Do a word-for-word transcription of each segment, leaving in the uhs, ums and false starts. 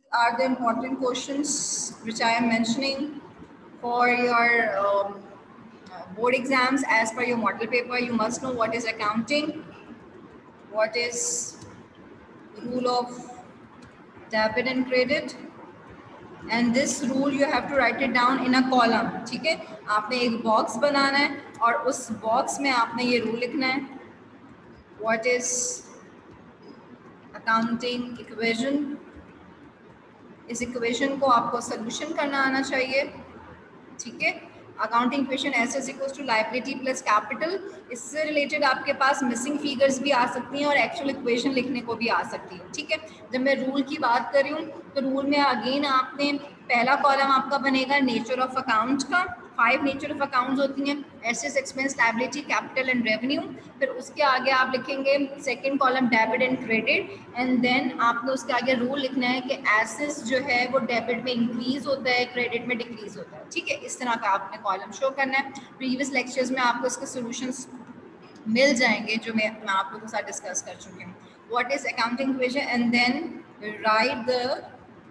are the important questions which I am mentioning for your um, uh, board exams. As per your model paper, you must know what is accounting, what is rule of debit and credit, and this rule you have to write it down in a column. ठीक है, आपने एक box बनाना है और उस box में आपने ये रूल लिखना है, what is accounting equation. इस इक्वेशन को आपको सोल्यूशन करना आना चाहिए. ठीक है, accounting equation S is equals to liability plus capital. इससे रिलेटेड आपके पास मिसिंग फिगर्स भी आ सकती हैं और एक्चुअल इक्वेशन लिखने को भी आ सकती है. ठीक है, जब मैं रूल की बात कर रही हूँ तो रूल में अगेन आपने पहला कॉलम आपका बनेगा नेचर ऑफ अकाउंट का. फाइव नेचर ऑफ अकाउंट्स होती हैं, assets, expense, liability, capital and revenue. फिर उसके आगे आप लिखेंगे second column debit and credit, and then आपने उसके आगे रूल लिखना है कि एसेट्स जो है वो डेबिट में इंक्रीज होता है, क्रेडिट में डिक्रीज होता है. ठीक है, इस तरह का आपने कॉलम शो करना है. प्रीवियस लेक्चर्स में आपको इसके सॉल्यूशंस मिल जाएंगे जो मैं मैं आप लोगों के साथ डिस्कस कर चुकी हूँ. What is accounting equation and then write the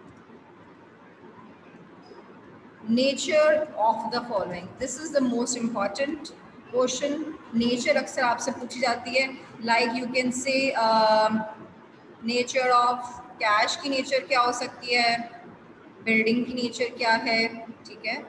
nature of the following. This is the most important question. Nature अक्सर आपसे पूछी जाती है. Like you can say uh, nature of cash की nature क्या हो सकती है, building की nature क्या है. ठीक है,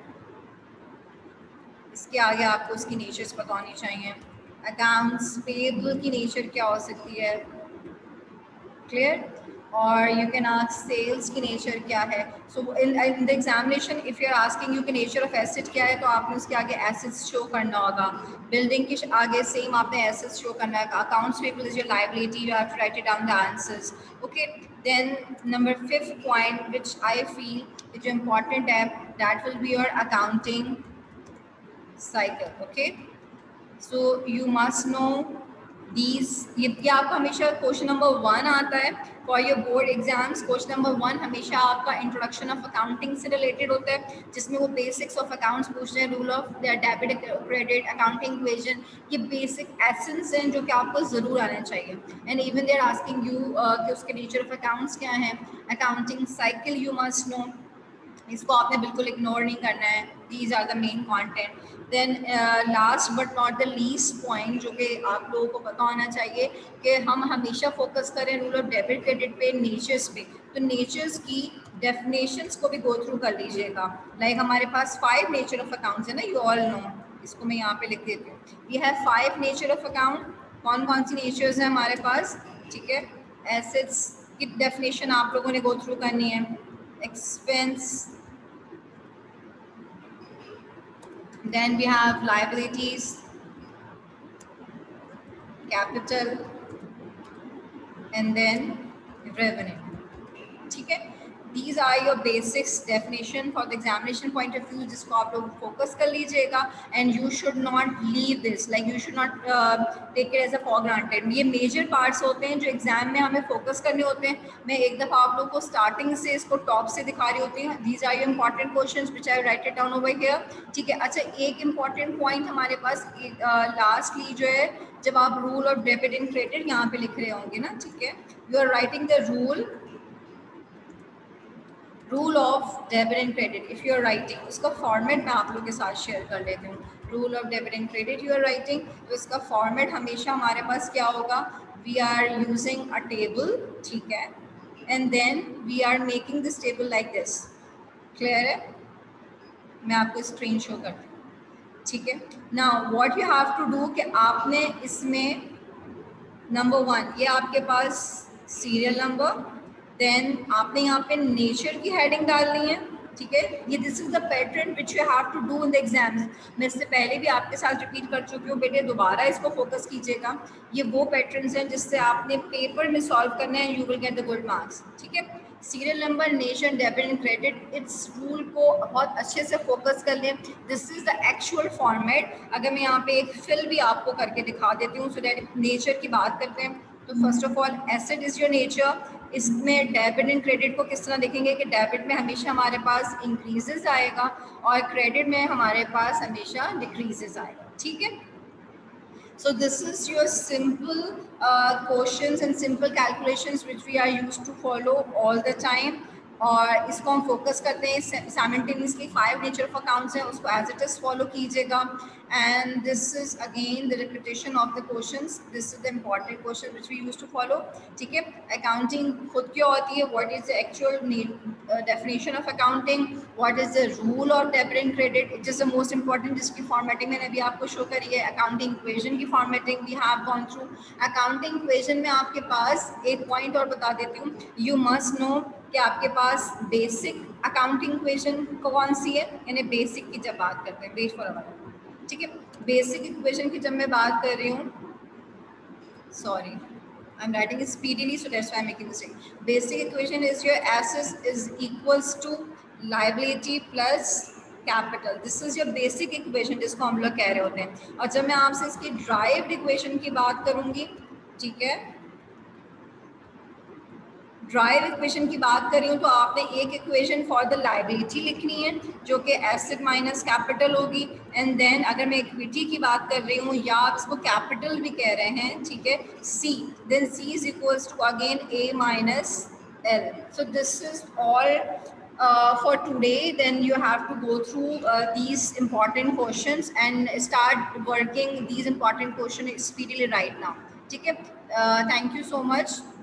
इसके आगे आपको उसकी natures पता होनी चाहिए. Accounts payable की nature क्या हो सकती है, clear. और you can ask sales की nature क्या है. so in, in the examination if you are asking you कि nature of asset क्या है, तो आपने उसके आगे assets show करना होगा. building के आगे same आपने assets show करना है. accounts payable is your liability, you have to write it down the answers. okay, then number fifth point which I feel is important है, that will be your accounting cycle. okay, so you must know these. ये ये आपका हमेशा question number one आता है for your board exams. Question number one हमेशा आपका introduction of accounting से रिलेटेड होता है, जिसमें वो बेसिक्स ऑफ अकाउंट्स पूछते हैं, rule of debit credit, accounting equation. ये बेसिक एसेंस हैं जो कि आपको ज़रूर आना चाहिए. And even they are asking you कि उसके नेचर ऑफ अकाउंट्स क्या हैं. Accounting cycle you must know, इसको आपने बिल्कुल इग्नोर नहीं करना है. These are the main content. Then last but not the least point जो कि आप लोगों को पता होना चाहिए कि हम हमेशा फोकस करें रूल ऑफ डेबिट क्रेडिट पे, नेचर्स पे. तो नेचर्स की डेफिनेशंस को भी गो थ्रू कर लीजिएगा. लाइक like हमारे पास फाइव नेचर ऑफ अकाउंट्स है ना, यू ऑल नो. इसको मैं यहाँ पे लिख देती हूँ. We have five nature of account. कौन कौन सी नेचर्स हैं हमारे पास. ठीक है, एसेट्स की डेफिनेशन आप लोगों ने गो थ्रू करनी है. Expense, then we have liabilities, capital, and then revenue. ठीक है, these are your basics definition for the examination point of view, जिसको आप लोग फोकस कर लीजिएगा. and you should not leave this, like you should not uh, take it as a for granted. ये major parts होते हैं जो exam में हमें फोकस करने होते हैं. मैं एक दफ़ा आप लोग को स्टार्टिंग से इसको टॉप से दिखा रही होती हूँ. these are your important questions which I write it down over here. ठीक है, अच्छा एक इम्पॉर्टेंट पॉइंट हमारे पास लास्टली uh, जो है, जब आप rule of debit and credit यहाँ पे लिख रहे होंगे ना, ठीक है, you are writing the rule rule of debit and credit. If you are writing, उसका फॉर्मेट मैं आप लोग के साथ शेयर कर लेती हूँ. Rule of debit and credit you are writing, तो इसका फॉर्मेट हमेशा हमारे पास क्या होगा. We are using a table. ठीक है, and then we are making this table like this. Clear है, मैं आपको स्क्रीन शो करती हूँ. ठीक है, now what you have to do कि आपने इसमें नंबर वन, ये आपके पास सीरियल नंबर, देन आपने यहाँ पे नेचर की हेडिंग डालनी है. ठीक है, ये this is the pattern which you have to do in the exams. मैं इससे पहले भी आपके साथ रिपीट कर चुकी हूँ बेटे, दोबारा इसको फोकस कीजिएगा. ये वो पैटर्न्स हैं जिससे आपने पेपर में सॉल्व करना है, you will get the good marks. ठीक है, serial number, nature, debit and credit, इस रूल को बहुत अच्छे से फोकस कर लें. This is the actual format. अगर मैं यहाँ पे एक फिल भी आपको करके दिखा देती हूँ. सो दैट नेचर की बात करते हैं तो first of all asset is your nature. इसमें डेबिट एंड क्रेडिट को किस तरह देखेंगे कि डेबिट में हमेशा हमारे पास इंक्रीजेस आएगा और क्रेडिट में हमारे पास हमेशा डिक्रीजेस आएगा. ठीक है, so this is your simple uh, questions and simple calculations which we are used to follow all the time. और इसको हम फोकस करते हैं simultaneously. Five nature of accounts हैं, उसको एज इट इज फॉलो कीजिएगा। And this is again the repetition of the questions, this is the important question which we use to follow. ठीक है, अकाउंटिंग खुद क्या होती है, what is the actual definition of accounting, what is the rule of debit and credit, it is the most important, जिसकी formatting मैंने अभी आपको शो करी है। अकाउंटिंग इक्वेशन की formatting we have gone through. Accounting equation में आपके पास एक पॉइंट और बता देती हूँ, यू मस्ट नो कि आपके पास बेसिक अकाउंटिंग इक्वेशन कौन सी है, यानी बेसिक की जब बात करते हैं, वेट फॉर अ मिनट। ठीक है, बेसिक इक्वेशन की जब मैं बात कर रही हूँ, sorry I am writing speedily so that's why I am making mistake. Basic equation is your assets is equals to liability plus capital, this is your basic equation जिसको हम लोग कह रहे होते हैं। और जब मैं आपसे इसकी ड्राइव्ड इक्वेशन की बात करूंगी, ठीक है, ड्राइव इक्वेशन की बात कर रही हूँ, तो आपने एक इक्वेशन फॉर द लायबिलिटी लिखनी है जो कि एसेट माइनस कैपिटल होगी। एंड देन अगर मैं इक्विटी की बात कर रही हूँ या आप इसको कैपिटल भी कह रहे हैं, ठीक है, C, then C is equals to again A minus L. So this is all Uh, for today. Then you have to go through uh, these important questions and start working these important questions speedily right now. ठीक है, uh, thank you so much.